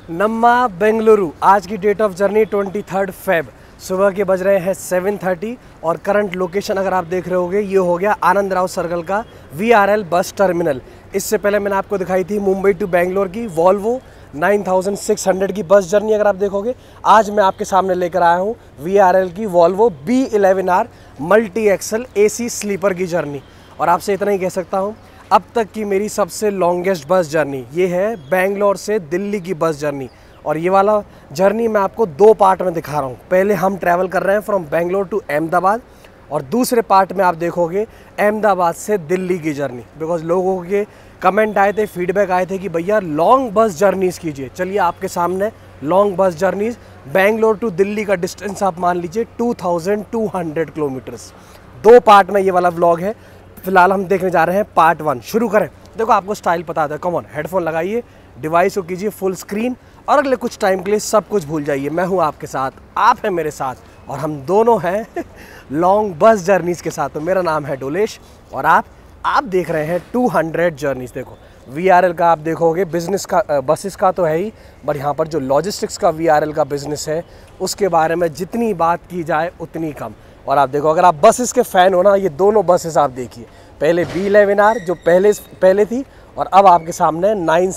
नम्मा बेंगलुरु। आज की date of journey 23 Feb. सुबह के बज रहे हैं 7:30 और करंट लोकेशन अगर आप देख रहे होगे ये हो गया आनंद राव सर्कल का VRL बस टर्मिनल। इससे पहले मैंने आपको दिखाई थी मुंबई टू बेंगलोर की वॉल्वो 9600 की बस जर्नी। अगर आप देखोगे आज मैं आपके सामने लेकर आया हूँ VRL की Volvo B11R multi axle AC sleeper की जर्नी। और आपसे इतना ही कह सकता हूँ, अब तक की मेरी सबसे लॉन्गेस्ट बस जर्नी ये है बेंगलोर से दिल्ली की बस जर्नी। और ये वाला जर्नी मैं आपको दो पार्ट में दिखा रहा हूँ। पहले हम ट्रैवल कर रहे हैं फ्रॉम बेंगलोर टू अहमदाबाद और दूसरे पार्ट में आप देखोगे अहमदाबाद से दिल्ली की जर्नी। बिकॉज लोगों के कमेंट आए थे, फीडबैक आए थे कि भैया लॉन्ग बस जर्नीज़ कीजिए। चलिए आपके सामने लॉन्ग बस जर्नीज़। बेंगलोर टू दिल्ली का डिस्टेंस आप मान लीजिए 2200 किलोमीटर्स। दो पार्ट में ये वाला व्लॉग है। फिलहाल हम देखने जा रहे हैं पार्ट 1। शुरू करें। देखो आपको स्टाइल पता था, कम ऑन हेडफोन लगाइए, डिवाइस को कीजिए फुल स्क्रीन और अगले कुछ टाइम के लिए सब कुछ भूल जाइए। मैं हूं आपके साथ, आप हैं मेरे साथ और हम दोनों हैं लॉन्ग बस जर्नीज़ के साथ। तो मेरा नाम है डोलेश और आप देख रहे हैं 200 जर्नीज़। देखो VRL का आप देखोगे बिजनेस का, बसेस का तो है ही, बट यहाँ पर जो लॉजिस्टिक्स का VRL का बिजनेस है उसके बारे में जितनी बात की जाए उतनी कम। और आप देखो, अगर आप बसेस के फ़ैन हो ना, ये दोनों बसेस आप देखिए। पहले B11R जो पहले थी और अब आपके सामने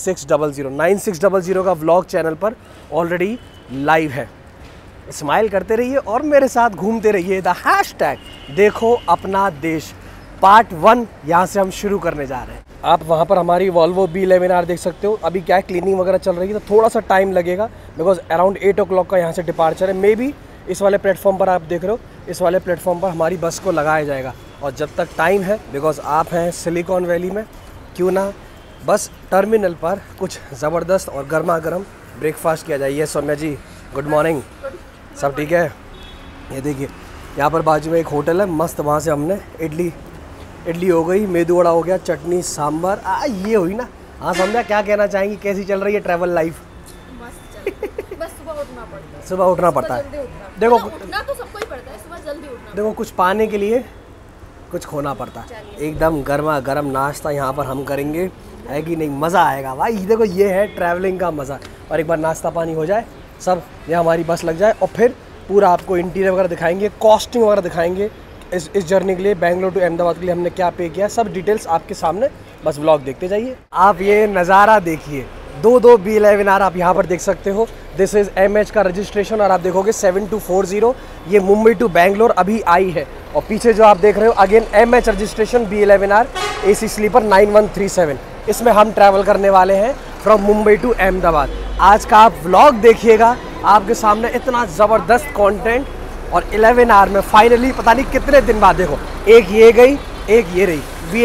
9600 का व्लॉग चैनल पर ऑलरेडी लाइव है। स्माइल करते रहिए और मेरे साथ घूमते रहिए। द हैशटैग देखो अपना देश पार्ट 1 यहाँ से हम शुरू करने जा रहे हैं। आप वहाँ पर हमारी वॉल्वो B11R देख सकते हो। अभी क्या क्लीनिंग वगैरह चल रही है तो थोड़ा सा टाइम लगेगा, बिकॉज अराउंड 8 o'clock का यहाँ से डिपार्चर है। मे बी इस वाले प्लेटफॉर्म पर आप देख रहे हो, इस वाले प्लेटफॉर्म पर हमारी बस को लगाया जाएगा। और जब तक टाइम है, बिकॉज आप हैं सिलिकॉन वैली में, क्यों ना बस टर्मिनल पर कुछ ज़बरदस्त और गर्मा गर्म ब्रेकफास्ट किया जाए। ये सौम्या जी, गुड मॉर्निंग। सब ठीक है? ये देखिए यहाँ पर बाजू में एक होटल है मस्त, वहाँ से हमने इडली हो गई, मेदू वड़ा हो गया, चटनी सांभर ये हुई ना। हाँ सौम्या, क्या कहना चाहेंगी, कैसी चल रही है ट्रैवल लाइफ? बस सुबह उठना पड़ता है। देखो उठना तो सबको ही पड़ता है, सुबह जल्दी उठना। देखो कुछ पाने के लिए कुछ खोना पड़ता है। एकदम गर्मा गर्म नाश्ता यहाँ पर हम करेंगे, है कि नहीं? मज़ा आएगा भाई। देखो ये है ट्रैवलिंग का मज़ा। और एक बार नाश्ता पानी हो जाए, सब यहाँ हमारी बस लग जाए और फिर पूरा आपको इंटीरियर वगैरह दिखाएंगे, कॉस्टिंग वगैरह दिखाएंगे। इस जर्नी के लिए बेंगलोर टू अहमदाबाद के लिए हमने क्या पे किया, सब डिटेल्स आपके सामने। बस व्लॉग देखते जाइए। आप ये नज़ारा देखिए, दो B11R आप यहाँ पर देख सकते हो। दिस इज़ MH का रजिस्ट्रेशन और आप देखोगे 7240, ये मुंबई टू बेंगलोर अभी आई है। और पीछे जो आप देख रहे हो again MH registration B11R AC sleeper 9137। इसमें हम ट्रैवल करने वाले हैं फ्रॉम मुंबई टू अहमदाबाद। आज का आप व्लॉग देखिएगा, आपके सामने इतना ज़बरदस्त कंटेंट। और 11R में फाइनली पता नहीं कितने दिन बाद देखो, एक ये गई एक ये रही,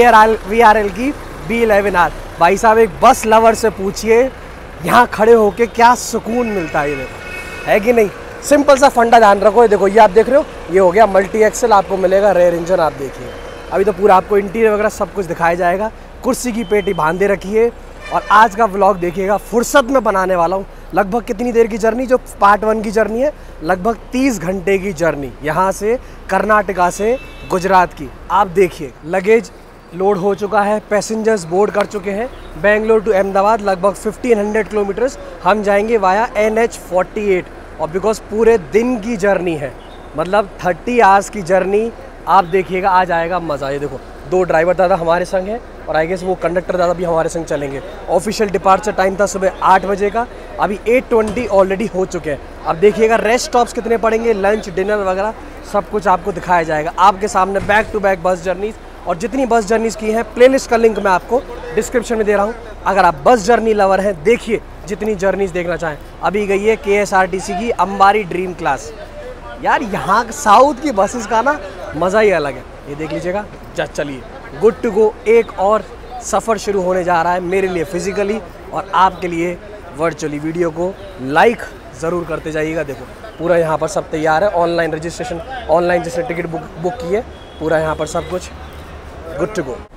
VRL की B11R। भाई साहब, एक बस लवर से पूछिए यहाँ खड़े होके क्या सुकून मिलता है। ये देखो, है कि नहीं? सिंपल सा फंडा ध्यान रखो। ये देखो, ये आप देख रहे हो, ये हो गया मल्टी एक्सल, आपको मिलेगा रेयर इंजन। आप देखिए अभी तो पूरा आपको इंटीरियर वगैरह सब कुछ दिखाया जाएगा। कुर्सी की पेटी बांधे रखिए और आज का व्लॉग देखिएगा, फुर्सत में बनाने वाला हूँ। लगभग कितनी देर की जर्नी, जो पार्ट 1 की जर्नी है, लगभग 30 घंटे की जर्नी यहाँ से कर्नाटका से गुजरात की। आप देखिए लगेज लोड हो चुका है, पैसेंजर्स बोर्ड कर चुके हैं। बेंगलोर टू अहमदाबाद लगभग 1500 किलोमीटर्स हम जाएंगे वाया NH48। और बिकॉज पूरे दिन की जर्नी है, मतलब 30 आवर्स की जर्नी। आप देखिएगा, आ जाएगा मज़ा। ये देखो, 2 ड्राइवर दादा हमारे संग हैं और आई गेस वो कंडक्टर दादा भी हमारे संग चलेंगे। ऑफिशियल डिपार्चर टाइम था सुबह 8 बजे का, अभी 8:20 ऑलरेडी हो चुके हैं। अब देखिएगा रेस्ट स्टॉप्स कितने पड़ेंगे, लंच डिनर वगैरह सब कुछ आपको दिखाया जाएगा। आपके सामने back to back bus journeys, और जितनी बस जर्नीज़ की हैं प्लेलिस्ट का लिंक मैं आपको डिस्क्रिप्शन में दे रहा हूँ। अगर आप बस जर्नी लवर हैं, देखिए जितनी जर्नीज़ देखना चाहें। अभी गई है KSRTC की अंबारी ड्रीम क्लास। यार यहाँ साउथ की बसेस का ना मज़ा ही अलग है। ये देख लीजिएगा। चलिए, गुड टू गो। एक और सफ़र शुरू होने जा रहा है मेरे लिए फिजिकली और आपके लिए वर्चुअली। वीडियो को लाइक ज़रूर करते जाइएगा। देखो पूरा यहाँ पर सब तैयार है। ऑनलाइन रजिस्ट्रेशन, ऑनलाइन जैसे टिकट बुक की है, पूरा यहाँ पर सब कुछ गुड टू गो।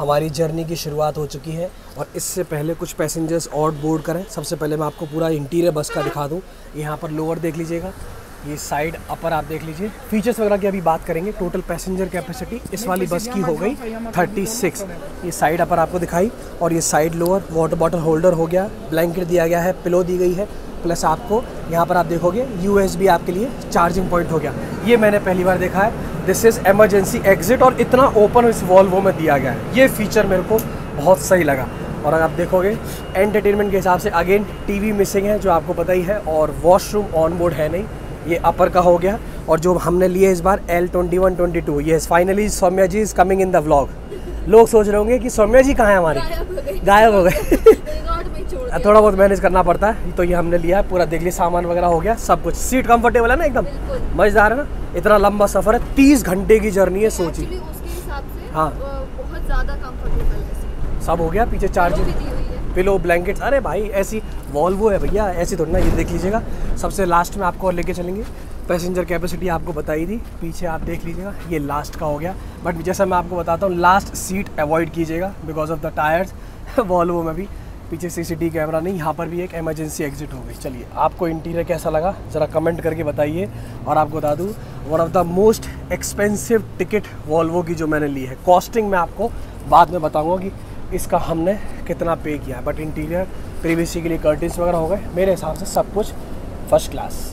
हमारी जर्नी की शुरुआत हो चुकी है। और इससे पहले कुछ पैसेंजर्स और बोर्ड करें, सबसे पहले मैं आपको पूरा इंटीरियर बस का दिखा दूँ। यहाँ पर लोअर देख लीजिएगा, ये साइड अपर आप देख लीजिए। फीचर्स वगैरह की अभी बात करेंगे। टोटल पैसेंजर कैपेसिटी इस वाली बस की हो गई 36। ये साइड अपर आपको दिखाई, और ये side lower, water bottle holder हो गया, ब्लैंकेट दिया गया है, पिलो दी गई है, प्लस आपको यहाँ पर आप देखोगे USB आपके लिए चार्जिंग पॉइंट हो गया। ये मैंने पहली बार देखा है। दिस इज़ एमरजेंसी एग्जिट, और इतना ओपन इस वॉल्वो में दिया गया है। ये फीचर मेरे को बहुत सही लगा। और अगर आप देखोगे एंटरटेनमेंट के हिसाब से अगेन टीवी मिसिंग है, जो आपको पता ही है, और वॉशरूम ऑन बोर्ड है नहीं। ये अपर का हो गया। और जो हमने लिए इस बार L21-22, ये finally Saumya ji is coming in the vlog. लोग सोच रहे होंगे कि सौम्या जी कहाँ है हमारी, गायब हो गए। थोड़ा बहुत मैनेज करना पड़ता है। तो ये हमने लिया है पूरा, देख लिया, सामान वगैरह हो गया, सब कुछ। सीट कंफर्टेबल है ना, एकदम मजेदार है ना। इतना लंबा सफ़र है, 30 घंटे की जर्नी है, सोचिए। उसके हिसाब से हाँ, बहुत ज़्यादा कंफर्टेबल है। सब हो गया, पीछे चार्जिंग, पिलो, ब्लैंकेट्स। अरे भाई ऐसी वॉल्वो है भैया, ऐसी थोड़ी ना। ये देख लीजिएगा, सबसे लास्ट में आपको और लेके चलेंगे। पैसेंजर कैपेसिटी आपको बताई थी, पीछे आप देख लीजिएगा, ये लास्ट का हो गया। बट जैसा मैं आपको बताता हूँ, लास्ट सीट अवॉइड कीजिएगा because of the tyres. Volvo में भी पीछे CCTV कैमरा नहीं, यहाँ पर भी एक इमरजेंसी एग्जिट हो गई। चलिए, आपको इंटीरियर कैसा लगा ज़रा कमेंट करके बताइए। और आपको बता दूँ, one of the most expensive ticket Volvo की जो मैंने ली है। कॉस्टिंग मैं आपको बाद में बताऊँगा कि इसका हमने कितना पे किया है। बट इंटीरियर, प्रीवियसी के लिए कर्टेन्स वगैरह हो गए, मेरे हिसाब से सब कुछ फर्स्ट क्लास।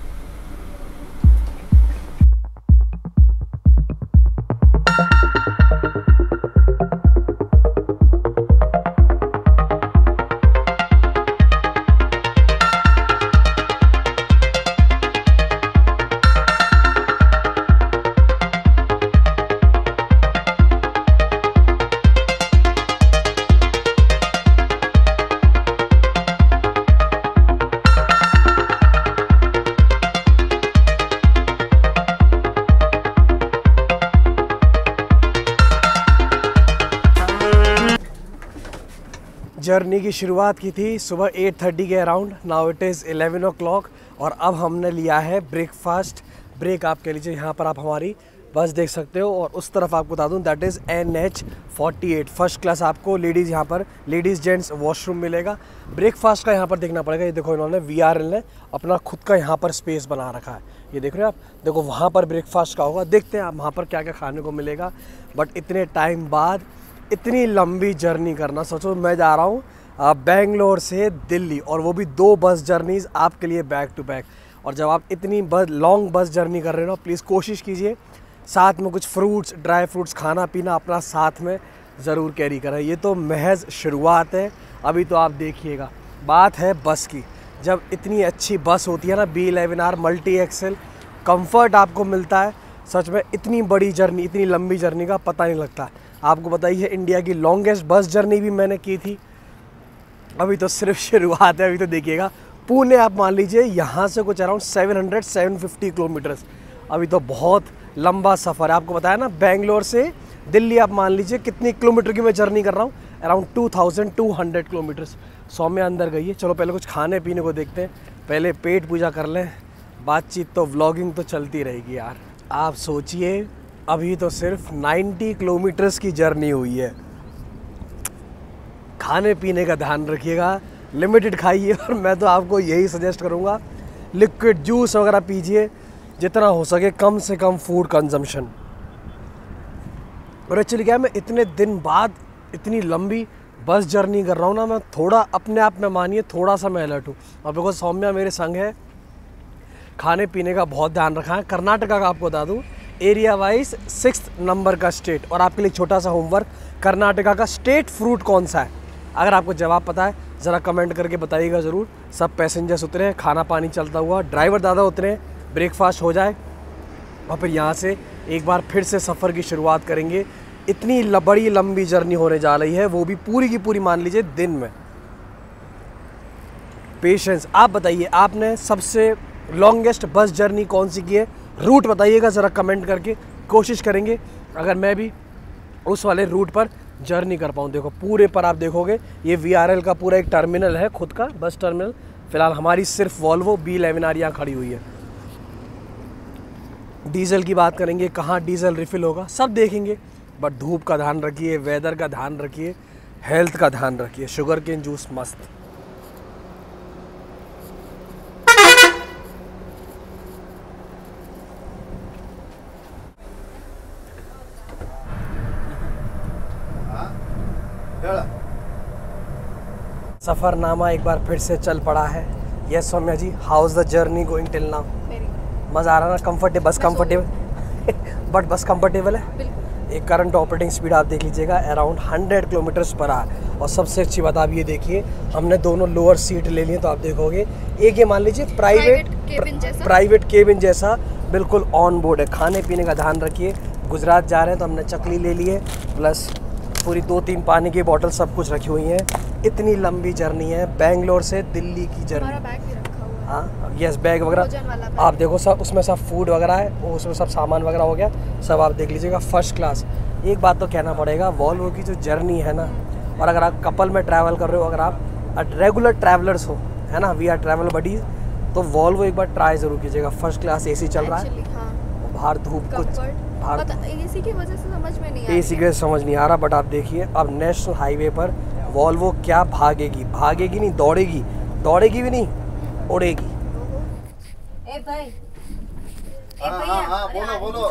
जर्नी की शुरुआत की थी सुबह 8:30 के around. Now it is 11 o'clock। और अब हमने लिया है ब्रेकफास्ट। ब्रेक आप कह लीजिए। यहाँ पर आप हमारी बस देख सकते हो, और उस तरफ आपको बता दूँ that is NH48 first class. आपको लेडीज़, यहाँ पर लेडीज़ जेंट्स वॉशरूम मिलेगा। ब्रेकफास्ट का यहाँ पर देखना पड़ेगा। ये देखो, इन्होंने VRL ने अपना खुद का यहाँ पर स्पेस बना रखा है। ये देख रहे हो आप, देखो वहाँ पर ब्रेकफास्ट का होगा। देखते हैं आप वहाँ पर क्या क्या खाने को मिलेगा। बट इतने टाइम बाद इतनी लंबी जर्नी करना, सोचो मैं जा रहा हूँ बेंगलोर से दिल्ली, और वो भी 2 बस जर्नीज़ आपके लिए बैक टू बैक। और जब आप इतनी लॉन्ग बस जर्नी कर रहे हो ना, प्लीज़ कोशिश कीजिए साथ में कुछ फ्रूट्स, ड्राई फ्रूट्स, खाना पीना अपना साथ में ज़रूर कैरी करें। ये तो महज शुरुआत है, अभी तो आप देखिएगा। बात है बस की। जब इतनी अच्छी बस होती है ना, B11R मल्टी एक्सेल, कंफर्ट आपको मिलता है। सच में इतनी बड़ी जर्नी, इतनी लंबी जर्नी का पता नहीं लगता। आपको बताइए, इंडिया की लॉन्गेस्ट बस जर्नी भी मैंने की थी। अभी तो सिर्फ शुरुआत है। अभी तो देखिएगा, पुणे आप मान लीजिए, यहाँ से कुछ अराउंड 750 किलोमीटर्स। अभी तो बहुत लंबा सफ़र है। आपको बताया ना, बेंगलोर से दिल्ली आप मान लीजिए कितनी किलोमीटर की मैं जर्नी कर रहा हूँ, अराउंड 2200 किलोमीटर्स। सौम्या अंदर गई है। चलो पहले कुछ खाने पीने को देखते हैं, पहले पेट पूजा कर लें, बातचीत तो व्लॉगिंग तो चलती रहेगी यार। आप सोचिए, अभी तो सिर्फ 90 किलोमीटर्स की जर्नी हुई है। खाने पीने का ध्यान रखिएगा, लिमिटेड खाइए। और मैं तो आपको यही सजेस्ट करूँगा, लिक्विड जूस वगैरह पीजिए, जितना हो सके कम से कम फूड कंजम्पशन। और एक्चुअली क्या है, मैं इतने दिन बाद इतनी लंबी बस जर्नी कर रहा हूँ ना, मैं थोड़ा अपने आप में मानिए थोड़ा सा मैं अलर्ट हूँ। और बिकॉज सौम्या मेरे संग है, खाने पीने का बहुत ध्यान रखा है। कर्नाटका का आपको बता दूँ, एरिया वाइज 6th नंबर का स्टेट। और आपके लिए छोटा सा होमवर्क, कर्नाटका का स्टेट फ्रूट कौन सा है? अगर आपको जवाब पता है ज़रा कमेंट करके बताइएगा ज़रूर। सब पैसेंजर्स उतरे हैं, खाना पानी चलता हुआ, ड्राइवर दादा उतरे हैं, ब्रेकफास्ट हो जाए, और फिर यहाँ से एक बार फिर से सफ़र की शुरुआत करेंगे। इतनी बड़ी लंबी जर्नी होने जा रही है, वो भी पूरी की पूरी मान लीजिए दिन में। पेशेंस। आप बताइए, आपने सबसे लॉन्गेस्ट बस जर्नी कौन सी की है? रूट बताइएगा ज़रा कमेंट करके। कोशिश करेंगे अगर मैं भी उस वाले रूट पर जर्नी कर पाऊँ। देखो पूरे पर आप देखोगे, ये VRL का पूरा एक टर्मिनल है, खुद का बस टर्मिनल। फ़िलहाल हमारी सिर्फ वॉल्वो B11R यहाँ खड़ी हुई है। डीजल की बात करेंगे, कहाँ डीजल रिफ़िल होगा सब देखेंगे। बट धूप का ध्यान रखिए, वेदर का ध्यान रखिए, हेल्थ का ध्यान रखिए। शुगर केन जूस मस्त। सफ़रनामा एक बार फिर से चल पड़ा है। Yes Saumya ji, how is the journey going till now? मज़ा आ रहा है ना? कंफर्टेबल, बस कंफर्टेबल बट बस कंफर्टेबल है। एक करंट ऑपरेटिंग स्पीड आप देख लीजिएगा अराउंड 100 किलोमीटर्स पर आवर। और सबसे अच्छी बात आप ये देखिए, हमने दोनों लोअर सीट ले ली है, तो आप देखोगे एक ये मान लीजिए प्राइवेट केबिन जैसा बिल्कुल ऑन बोर्ड है। खाने पीने का ध्यान रखिए। गुजरात जा रहे हैं तो हमने चकली ले ली है, प्लस पूरी 2-3 पानी की बोतल सब कुछ रखी हुई हैं। इतनी लंबी जर्नी है, बेंगलोर से दिल्ली की जर्नी। हाँ यस, बैग वगैरह आप देखो सब, उसमें सब फूड वगैरह है, वो उसमें सब सामान वगैरह हो गया, सब आप देख लीजिएगा फर्स्ट क्लास। एक बात तो कहना पड़ेगा, वॉल्वो की जो जर्नी है ना, और अगर आप कपल में ट्रैवल कर रहे हो, अगर आप रेगुलर ट्रैवलर्स हो, है ना, वी आर ट्रैवल बडीज, तो वॉल्वो एक बार ट्राई ज़रूर कीजिएगा। फर्स्ट क्लास AC चल रहा है, बाहर धूप कुछ बाहर AC की वजह से समझ में नहीं आ रहा, AC की समझ नहीं आ रहा। बट आप देखिए अब नेशनल हाईवे पर वॉल्वो क्या भागेगी नहीं, दौड़ेगी भी नहीं, उड़ेगी। ए भाई, हाँ बोलो।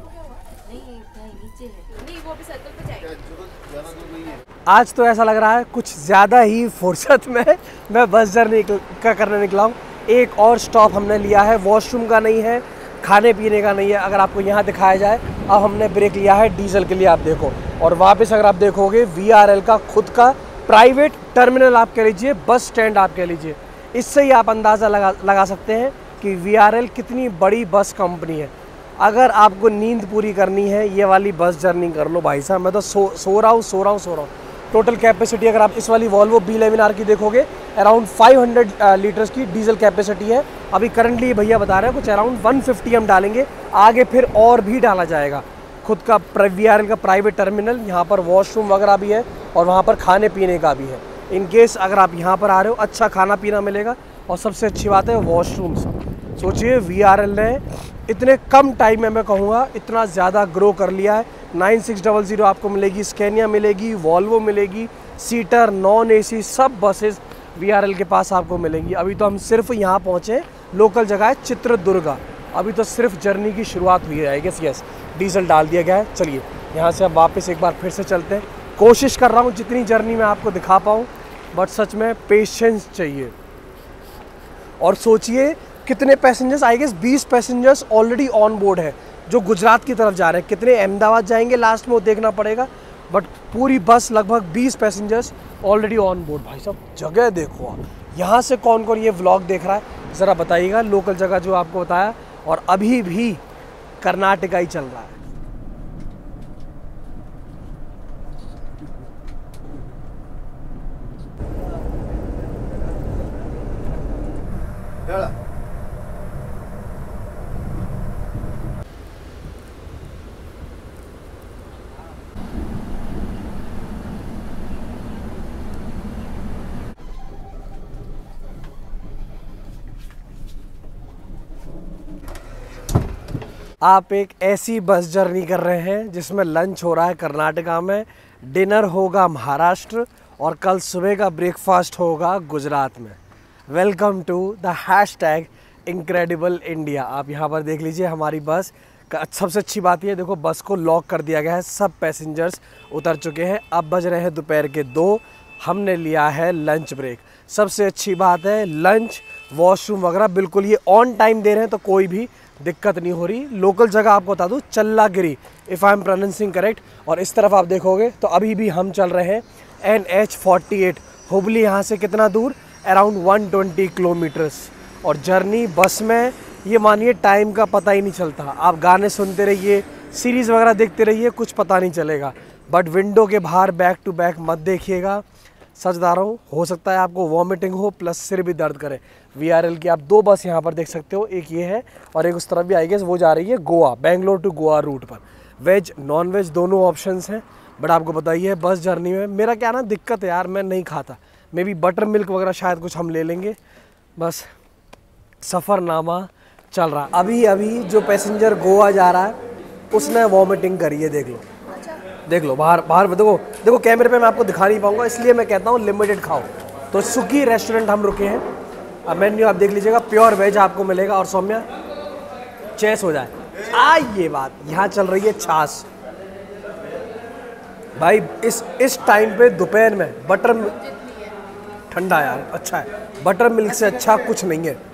नहीं वो भी सर्कल पे जाएगा। आज तो ऐसा लग रहा है कुछ ज़्यादा ही फुर्सत में मैं बस जर्नी करने निकला हूँ। एक और स्टॉप हमने लिया है, वॉशरूम का नहीं है, खाने पीने का नहीं है। अगर आपको यहाँ दिखाया जाए, अब हमने ब्रेक लिया है डीजल के लिए, आप देखो। और वापस अगर आप देखोगे VRL का खुद का प्राइवेट टर्मिनल आप कह लीजिए, बस स्टैंड आप कह लीजिए। इससे ही आप अंदाज़ा लगा सकते हैं कि VRL कितनी बड़ी बस कंपनी है। अगर आपको नींद पूरी करनी है, ये वाली बस जर्नी कर लो भाई साहब। मैं तो सो रहा हूँ। टोटल कैपेसिटी अगर आप इस वाली वॉल्वो B11R की देखोगे, अराउंड 500 लीटर्स की डीजल कैपेसिटी है। अभी करंटली भैया बता रहे हैं कुछ अराउंड 150 हम डालेंगे, आगे फिर और भी डाला जाएगा। खुद का VRL का प्राइवेट टर्मिनल, यहाँ पर वॉशरूम वगैरह भी है, और वहाँ पर खाने पीने का भी है। इन केस अगर आप यहाँ पर आ रहे हो, अच्छा खाना पीना मिलेगा। और सबसे अच्छी बात है वॉशरूम्स। सोचिए VRL ने इतने कम टाइम में, मैं कहूँगा इतना ज़्यादा ग्रो कर लिया है। 9600 आपको मिलेगी, स्कैनिया मिलेगी, वॉल्वो मिलेगी, सीटर, नॉन AC सब बसेस VRL के पास आपको मिलेंगी। अभी तो हम सिर्फ यहाँ पहुँचे, लोकल जगह है चित्रदुर्गा। अभी तो सिर्फ जर्नी की शुरुआत हुई है। आई गेस यस, डीजल डाल दिया गया है। चलिए यहाँ से अब वापस एक बार फिर से चलते हैं। कोशिश कर रहा हूँ जितनी जर्नी मैं आपको दिखा पाऊँ, बट सच में पेशेंस चाहिए। और सोचिए कितने passengers, I guess 20 passengers already on board है जो गुजरात की तरफ जा रहे हैं। कितने अहमदाबाद जाएंगे लास्ट में वो देखना पड़ेगा, बट पूरी बस लगभग 20 पैसेंजर्स ऑलरेडी ऑन बोर्ड। भाई साहब जगह देखो आप, यहाँ से कौन कौन ये व्लॉग देख रहा है ज़रा बताइएगा। लोकल जगह जो आपको बताया, और अभी भी कर्नाटका ही चल रहा है। आप एक ऐसी बस जर्नी कर रहे हैं जिसमें लंच हो रहा है कर्नाटका में, डिनर होगा महाराष्ट्र, और कल सुबह का ब्रेकफास्ट होगा गुजरात में। Welcome to the hashtag incredible India. आप यहाँ पर देख लीजिए हमारी बस का। सबसे अच्छी बात ये देखो, बस को लॉक कर दिया गया है, सब पैसेंजर्स उतर चुके हैं। अब बज रहे हैं दोपहर के 2, हमने लिया है लंच ब्रेक। सबसे अच्छी बात है लंच, वॉशरूम वगैरह बिल्कुल ये ऑन टाइम दे रहे हैं, तो कोई भी दिक्कत नहीं हो रही। लोकल जगह आपको बता दूँ, Challagiri, if I am pronouncing correct. और इस तरफ आप देखोगे तो अभी भी हम चल रहे हैं NH48। हुबली यहाँ से कितना दूर, अराउंड 120 किलोमीटर्स। और जर्नी बस में ये मानिए टाइम का पता ही नहीं चलता। आप गाने सुनते रहिए, सीरीज़ वगैरह देखते रहिए, कुछ पता नहीं चलेगा। बट विंडो के बाहर बैक टू बैक मत देखिएगा, सच बता रहा हूँ, हो सकता है आपको वॉमिटिंग हो प्लस सिर भी दर्द करे। VRL की आप 2 बस यहाँ पर देख सकते हो, एक ये है और एक उस तरफ भी आई गेस वो जा रही है गोवा, बेंगलोर टू गोवा रूट पर। वेज नॉन वेज दोनों ऑप्शंस हैं। बट आपको बताइए बस जर्नी में मेरा क्या ना दिक्कत है यार, मैं नहीं खाता। मे बी बटर मिल्क वगैरह शायद कुछ हम ले लेंगे। बस सफ़रनामा चल रहा। अभी अभी जो पैसेंजर गोवा जा रहा है उसने वॉमिटिंग करी है, देख लो। देख लो बाहर बाहर देखो देखो, कैमरे पे मैं आपको दिखा नहीं पाऊंगा, इसलिए मैं कहता हूँ लिमिटेड खाओ। तो सुकी रेस्टोरेंट हम रुके हैं। अब मेन्यू आप देख लीजिएगा, प्योर वेज आपको मिलेगा। और सौम्या चेस हो जाए ये बात, यहाँ चल रही है छाछ भाई। इस टाइम पे दोपहर में बटर ठंडा यार अच्छा है, बटर मिल्क से अच्छा कुछ नहीं है।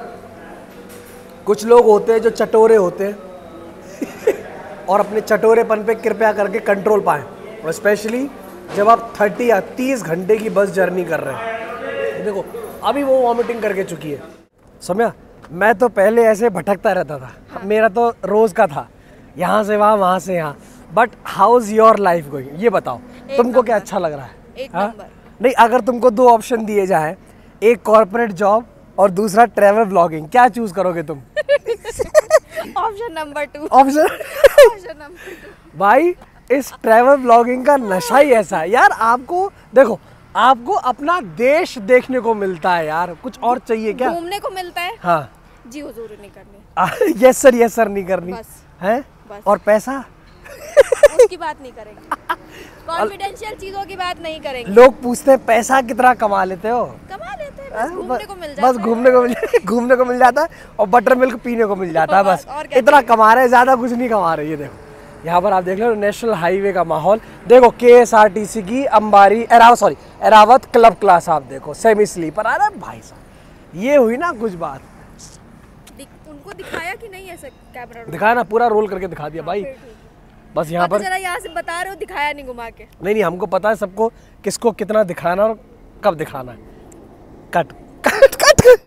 कुछ लोग होते हैं जो चटोरे होते हैं और अपने चटोरेपन पे कृपया करके कंट्रोल पाएं, और स्पेशली जब आप 30 या 30 घंटे की बस जर्नी कर रहे हैं। देखो अभी वो वॉमिटिंग करके चुकी है। समझा, मैं तो पहले ऐसे भटकता रहता था, मेरा तो रोज़ का था, यहाँ से वहाँ से यहाँ। But how is your life going, ये बताओ तुमको क्या अच्छा लग रहा है? एक नंबर। नहीं, अगर तुमको 2 ऑप्शन दिए जाए, एक कॉर्पोरेट जॉब और दूसरा ट्रैवल ब्लॉगिंग, क्या चूज करोगे तुम? Option number 2। ऑप्शन नंबर 2 भाई, इस ट्रैवल ब्लॉगिंग का नशा ही ऐसा है यार। आपको देखो, आपको अपना देश देखने को मिलता है यार, कुछ और चाहिए क्या? घूमने को मिलता है। हाँ जी हुजूर नहीं करनी। यस सर नहीं करनी है। और पैसा उसकी बात नहीं करेंगे, कॉन्फिडेंशियल चीजों की बात नहीं करेंगे। लोग पूछते हैं पैसा कितना कमा लेते हो? कमा लेते हैं, बस घूमने को मिल जाता है। बस घूमने को मिल जाता है और बटर मिल्क पीने को मिल जाता है, बस और क्या इतना कमा रहे हैं, ज्यादा कुछ नहीं कमा रहे। ये देखो यहाँ पर आप देख लो नेशनल हाईवे का माहौल देखो, KSRTC की अंबारी एरावत क्लब क्लास आप देखो, सेमी स्लीपर। अरे भाई साहब, ये हुई ना कुछ बात। उनको दिखाया कि नहीं ऐसे कैमरा? दिखाया ना, पूरा रोल करके दिखा दिया भाई। बस यहाँ पर जरा यहाँ से बता रहे हो, दिखाया नहीं घुमा के। नहीं, हमको पता है सबको किसको कितना दिखाना और कब दिखाना है। Cut cut cut, cut.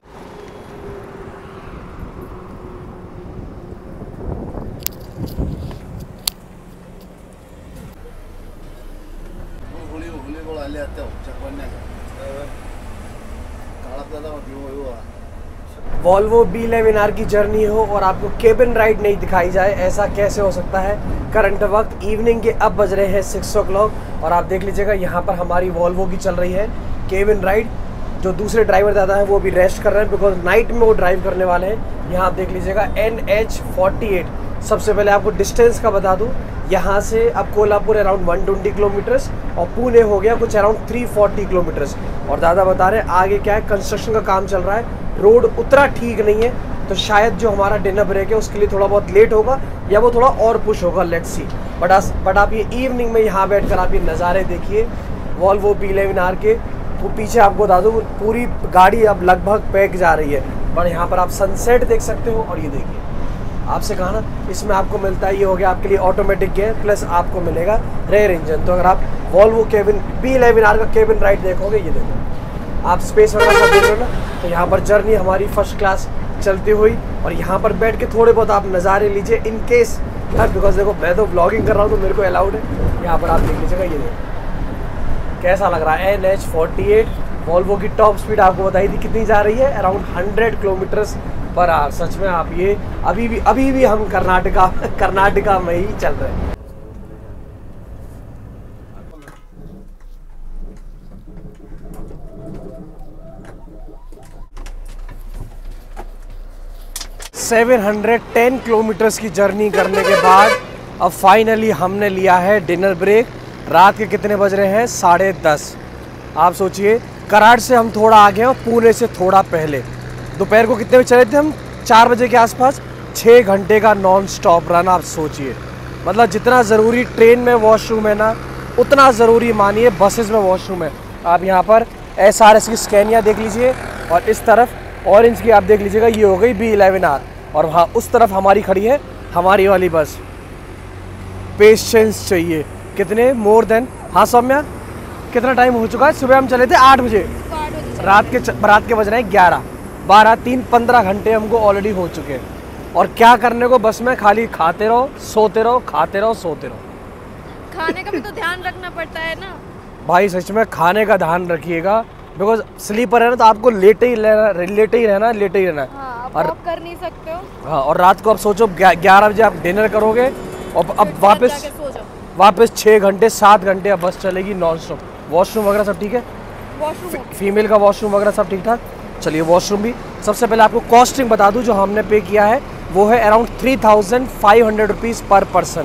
Volvo B11R की जर्नी हो और आपको केबिन राइड नहीं दिखाई जाए, ऐसा कैसे हो सकता है? करंट वक्त इवनिंग के अब बज रहे हैं 6 o'clock और आप देख लीजिएगा यहाँ पर हमारी वॉल्वो की चल रही है केबिन राइड। जो दूसरे ड्राइवर दादा हैं वो भी रेस्ट कर रहे हैं, बिकॉज नाइट में वो ड्राइव करने वाले हैं। यहाँ आप देख लीजिएगा NH48। सबसे पहले आपको डिस्टेंस का बता दूँ, यहाँ से अब कोल्हापुर अराउंड 120 किलोमीटर्स और पुणे हो गया कुछ अराउंड 340 किलोमीटर्स। और दादा बता रहे हैं आगे क्या है, कंस्ट्रक्शन का काम चल रहा है, रोड उतना ठीक नहीं है, तो शायद जो हमारा डिनर ब्रेक है उसके लिए थोड़ा बहुत लेट होगा या वो थोड़ा और पुश होगा, लेट्स सी। बट आप ये इवनिंग में यहाँ बैठ कर आप ये नज़ारे देखिए वॉल्वो B11R के। वो पीछे आपको बता दूँ पूरी गाड़ी अब लगभग पैक जा रही है, बट यहाँ पर आप सनसेट देख सकते हो। और ये देखिए, आपसे कहा ना इसमें आपको मिलता है, ये हो गया आपके लिए ऑटोमेटिक गियर प्लस आपको मिलेगा रेयर इंजन। तो अगर आप वॉल्वो केबिन B11R का केबिन राइड देखोगे, ये देखो आप स्पेस वगैरह सब देख रहे हो ना, तो यहाँ पर जर्नी हमारी फर्स्ट क्लास चलती हुई। और यहाँ पर बैठ के थोड़े बहुत आप नज़ारे लीजिए इन केस, बिकॉज देखो मैं तो ब्लॉगिंग कर रहा हूँ तो मेरे को अलाउड है। यहाँ पर आप देख लीजिएगा, ये देखो कैसा लग रहा है। NH48 वॉल्वो की टॉप स्पीड आपको बताई थी कितनी जा रही है, अराउंड 100 किलोमीटर्स पर आवर। सच में आप ये अभी भी हम कर्नाटका में ही चल रहे हैं। $710 किलोमीटर्स की जर्नी करने के बाद अब फाइनली हमने लिया है डिनर ब्रेक। रात के कितने बज रहे हैं? 10:30। आप सोचिए, कराड़ से हम थोड़ा आगे हैं और पुणे से थोड़ा पहले। दोपहर को कितने बजे चले थे हम? 4 बजे के आसपास। 6 घंटे का नॉन स्टॉप रन। आप सोचिए, मतलब जितना ज़रूरी ट्रेन में वॉशरूम है ना, उतना ज़रूरी मानिए बसेस में वॉशरूम है। आप यहाँ पर SRS की स्कैनिया देख लीजिए और इस तरफ ऑरेंज की आप देख लीजिएगा, ये हो गई B11R। और वहाँ उस तरफ हमारी खड़ी है हमारी वाली बस। पेशेंस चाहिए। कितने मोर देन, हाँ सौम्या कितना टाइम हो चुका है? सुबह हम चले थे 8 बजे, रात के बज रहे हैं 11, 12, 3, 15 घंटे हमको ऑलरेडी हो चुके हैं। और क्या करने को बस में? खाली खाते रहो, सोते रहो, खाते रहो, सोते रहो। खाने का भी तो ध्यान रखना पड़ता है ना भाई, सच में खाने का ध्यान रखिएगा, बिकॉज स्लीपर है ना, तो आपको लेटे ही रहना। हाँ, और आप कर नहीं सकते हो। हाँ, और रात को आप सोचो 11 बजे आप डिनर करोगे और अब वापस 6 घंटे 7 घंटे अब बस चलेगी नॉन स्टॉप। वॉशरूम वगैरह सब ठीक है? फीमेल का वॉशरूम वगैरह सब ठीक ठाक। चलिए वॉशरूम भी, सबसे पहले आपको कॉस्टिंग बता दूं जो हमने पे किया है वो है अराउंड 3500 रुपीज़ पर पर्सन।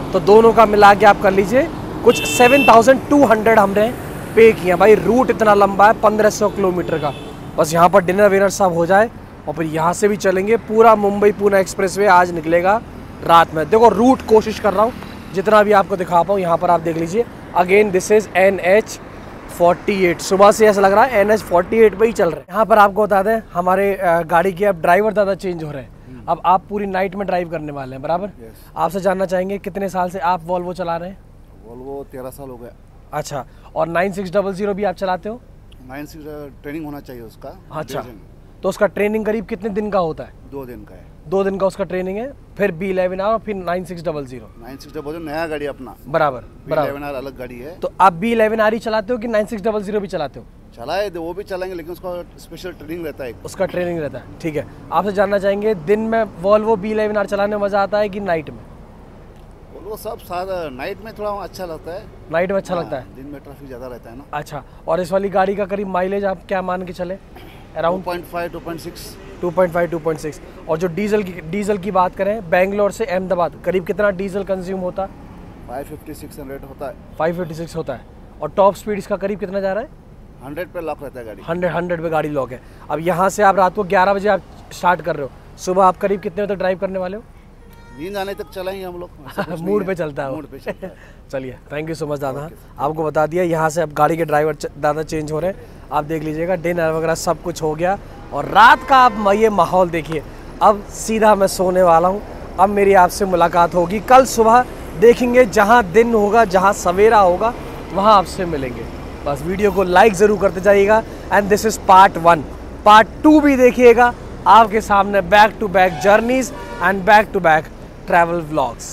तो दोनों का मिला के आप कर लीजिए कुछ 7,200 हमने पे किया। भाई रूट इतना लंबा है 1500 किलोमीटर का। बस यहाँ पर डिनर विनर सब हो जाए और फिर यहाँ से भी चलेंगे। पूरा मुंबई पुणे एक्सप्रेसवे आज निकलेगा रात में। देखो रूट कोशिश कर रहा हूँ जितना भी आपको दिखा पाऊँ। यहाँ पर आप देख लीजिए, अगेन दिस इज़ NH48। सुबह से ऐसा लग रहा है NH48 पे ही चल रहे हैं। यहाँ पर आपको बता दें हमारे गाड़ी के अब ड्राइवर ज़्यादा चेंज हो रहे हैं। अब आप पूरी नाइट में ड्राइव करने वाले हैं, बराबर? आपसे जानना चाहेंगे कितने साल से आप वॉल्वो चला रहे हैं? वॉल्वो 13 साल हो गया। अच्छा, और 9600 भी आप चलाते हो? 96 ट्रेनिंग होना चाहिए उसका। अच्छा, तो उसका ट्रेनिंग करीब कितने दिन का होता है? 2 दिन का है। 2 दिन का उसका ट्रेनिंग है, फिर B11R और फिर 9600। 9600 नया गाड़ी अपना। बराबर बराबर। B11R अलग गाड़ी है। तो आप B11R ही चलाते हो कि 9600 भी चलाते हो? चलाए वो भी चलाएंगे, लेकिन उसका स्पेशल ट्रेनिंग रहता है। उसका ट्रेनिंग रहता है, ठीक है। आपसे जानना चाहेंगे दिन में वॉल्वो B11R चलाने में मज़ा आता है कि नाइट में? वो सब सादा नाइट में थोड़ा अच्छा लगता है। नाइट में अच्छा लगता है, दिन में ट्रैफिक ज़्यादा रहता है ना। अच्छा, और इस वाली गाड़ी का करीब माइलेज आप क्या मान के चले? अराउंड 2.5 2.6। और जो डीजल की बात करें बेंगलोर से अहमदाबाद करीब कितना डीजल कंज्यूम होता है? 550-600 होता है। 556 होता है। और टॉप स्पीड इसका करीब कितना जा रहा है? 100 पे लॉक रहता है गाड़ी। 100 पे गाड़ी लॉक है। अब यहाँ से आप रात को 11 बजे आप स्टार्ट कर रहे हो, सुबह आप करीब कितने बजे तक ड्राइव करने वाले हो? नींद आने तक चलाएंगे हम लोग। मूड पे चलता है वो। मूड पे चलता है। चलिए, थैंक यू सो मच दादा। आपको बता दिया यहाँ से अब गाड़ी के ड्राइवर दादा चेंज हो रहे हैं। आप देख लीजिएगा डिनर वगैरह सब कुछ हो गया और रात का आप ये माहौल देखिए। अब सीधा मैं सोने वाला हूँ। अब मेरी आपसे मुलाकात होगी कल सुबह, देखेंगे जहाँ दिन होगा, जहाँ सवेरा होगा वहाँ आपसे मिलेंगे। बस वीडियो को लाइक ज़रूर करते जाइएगा। And this is part 1। Part 2 भी देखिएगा आपके सामने, back to back journeys and back to back travel vlogs.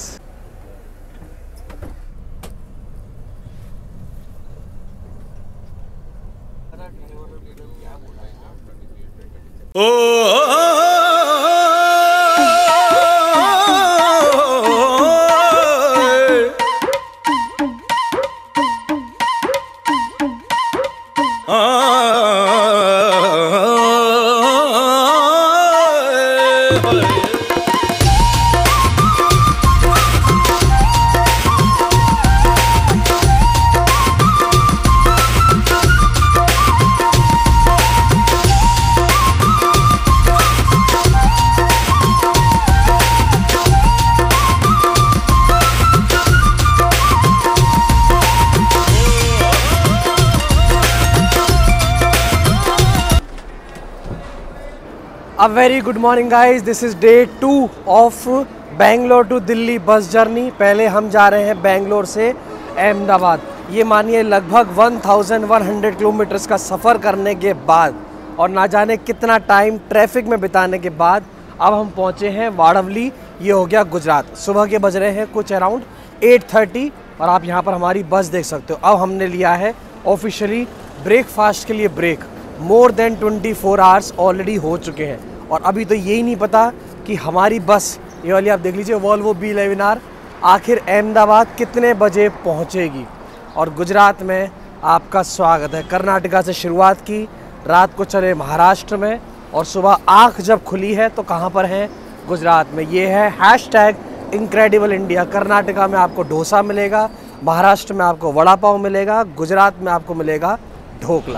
A very good morning guys, this is day 2 of Bangalore to Delhi bus journey. पहले हम जा रहे हैं बेंगलोर से अहमदाबाद। ये मानिए लगभग 1100 किलोमीटर्स का सफ़र करने के बाद और ना जाने कितना टाइम ट्रैफिक में बिताने के बाद अब हम पहुँचे हैं वाड़वली। ये हो गया गुजरात। सुबह के बज रहे हैं कुछ अराउंड 8:30 और आप यहाँ पर हमारी बस देख सकते हो। अब हमने लिया है ऑफिशियली ब्रेकफास्ट के लिए break. More than 24 hours already हो चुके हैं और अभी तो यही नहीं पता कि हमारी बस ये वाली आप देख लीजिए वॉल्वो B11R आखिर अहमदाबाद कितने बजे पहुंचेगी। और गुजरात में आपका स्वागत है। कर्नाटका से शुरुआत की, रात को चले महाराष्ट्र में और सुबह आँख जब खुली है तो कहाँ पर है? गुजरात में। ये है #इनक्रेडिबल इंडिया। कर्नाटका में आपको डोसा मिलेगा, महाराष्ट्र में आपको वड़ा पाव मिलेगा, गुजरात में आपको मिलेगा ढोकला।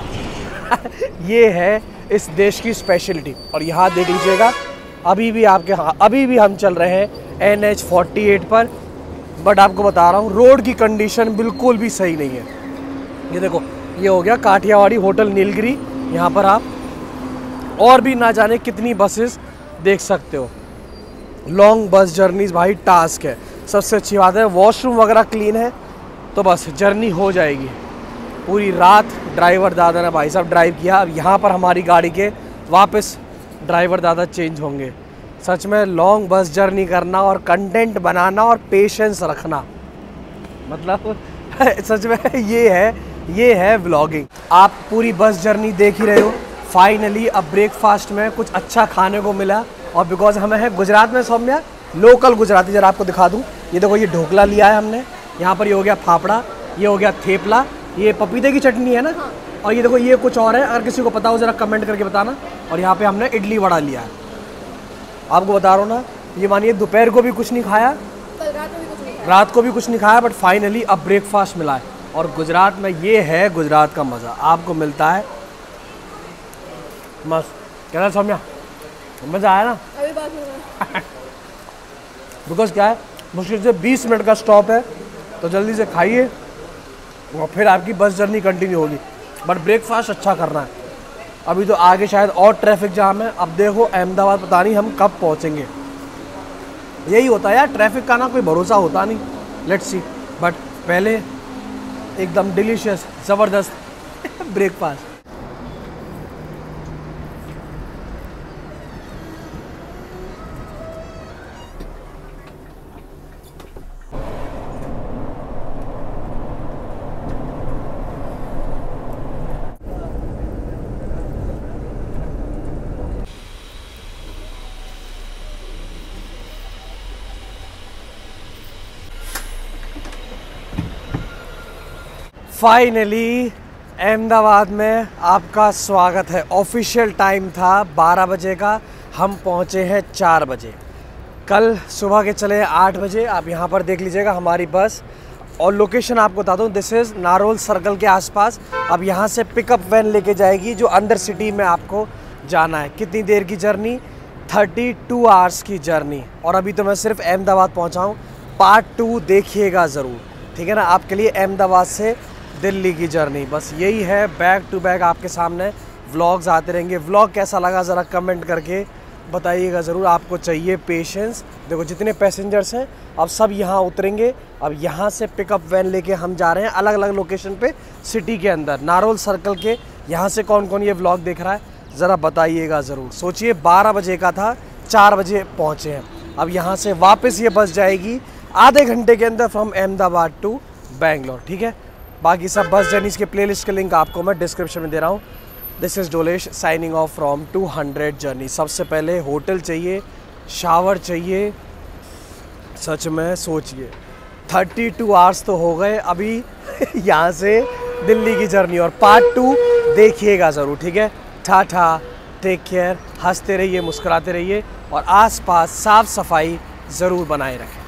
ये है इस देश की स्पेशलिटी। और यहाँ देख लीजिएगा अभी भी हम चल रहे हैं NH48 पर। बट आपको बता रहा हूँ रोड की कंडीशन बिल्कुल भी सही नहीं है। ये देखो, ये हो गया काठियावाड़ी होटल नीलगिरी। यहाँ पर आप और भी ना जाने कितनी बसेस देख सकते हो। लॉन्ग बस जर्नीज भाई टास्क है। सबसे अच्छी बात है वॉशरूम वगैरह क्लीन है तो बस जर्नी हो जाएगी। पूरी रात ड्राइवर दादा ने भाई साहब ड्राइव किया। अब यहाँ पर हमारी गाड़ी के वापस ड्राइवर दादा चेंज होंगे। सच में लॉन्ग बस जर्नी करना और कंटेंट बनाना और पेशेंस रखना, मतलब सच में ये है व्लॉगिंग। आप पूरी बस जर्नी देख ही रहे हो। फाइनली अब ब्रेकफास्ट में कुछ अच्छा खाने को मिला और बिकॉज हमें है गुजरात में सौम्या लोकल गुजराती जरा आपको दिखा दूँ। ये देखो, ये ढोकला लिया है हमने। यहाँ पर ये हो गया फाफड़ा, ये हो गया थेपला, ये पपीते की चटनी है ना। हाँ। और ये देखो ये कुछ और है, अगर किसी को पता हो ज़रा कमेंट करके बताना। और यहाँ पे हमने इडली वड़ा लिया है। आपको बता रहा हूँ ना, ये मानिए दोपहर को भी कुछ नहीं खाया, कल रात में भी कुछ नहीं खाया। रात को भी कुछ नहीं खाया, बट फाइनली अब ब्रेकफास्ट मिला है। और गुजरात में ये है गुजरात का मज़ा, आपको मिलता है मस्त। क्या सौम्या, मज़ा आया ना? अभी बात होगा। बिकॉज क्या है, मुश्किल से 20 मिनट का स्टॉप है, तो जल्दी से खाइए और फिर आपकी बस जर्नी कंटिन्यू होगी। बट ब्रेकफास्ट अच्छा करना है। अभी तो आगे शायद और ट्रैफिक जाम है। अब देखो अहमदाबाद पता नहीं हम कब पहुंचेंगे। यही होता है यार, ट्रैफिक का ना कोई भरोसा होता नहीं। Let's see. बट पहले एकदम डिलीशियस ज़बरदस्त ब्रेकफास्ट। फाइनली अहमदाबाद में आपका स्वागत है। ऑफिशियल टाइम था 12 बजे का, हम पहुंचे हैं 4 बजे। कल सुबह के चले 8 बजे। आप यहां पर देख लीजिएगा हमारी बस। और लोकेशन आपको बता दूं, दिस इज़ नारोल सर्कल के आसपास। अब यहां से पिकअप वैन लेके जाएगी जो अंदर सिटी में आपको जाना है। कितनी देर की जर्नी? 32 आवर्स की जर्नी। और अभी तो मैं सिर्फ अहमदाबाद पहुँचा हूँ। पार्ट 2 देखिएगा ज़रूर, ठीक है ना? आपके लिए अहमदाबाद से दिल्ली की जर्नी बस यही है। बैक टू बैक आपके सामने व्लॉग्स आते रहेंगे। व्लॉग कैसा लगा ज़रा कमेंट करके बताइएगा ज़रूर। आपको चाहिए पेशेंस। देखो जितने पैसेंजर्स हैं अब सब यहाँ उतरेंगे। अब यहाँ से पिकअप वैन लेके हम जा रहे हैं अलग अलग लोकेशन पे सिटी के अंदर। नारोल सर्कल के यहाँ से कौन कौन ये व्लॉग देख रहा है ज़रा बताइएगा ज़रूर। सोचिए 12 बजे का था, 4 बजे पहुँचे हैं। अब यहाँ से वापस ये बस जाएगी आधे घंटे के अंदर फ्रॉम अहमदाबाद टू बेंगलोर, ठीक है? बाकी सब बस जर्नीज़ के प्लेलिस्ट के लिंक आपको मैं डिस्क्रिप्शन में दे रहा हूँ। This is Dolesh signing off from 200 journey. सबसे पहले होटल चाहिए, शावर चाहिए। सच में सोचिए 32 आवर्स तो हो गए अभी यहाँ से दिल्ली की जर्नी। और पार्ट 2 देखिएगा ज़रूर, ठीक है? टाटा, टेक केयर, हंसते रहिए, मुस्कुराते रहिए और आसपास साफ़ सफाई ज़रूर बनाए रखें।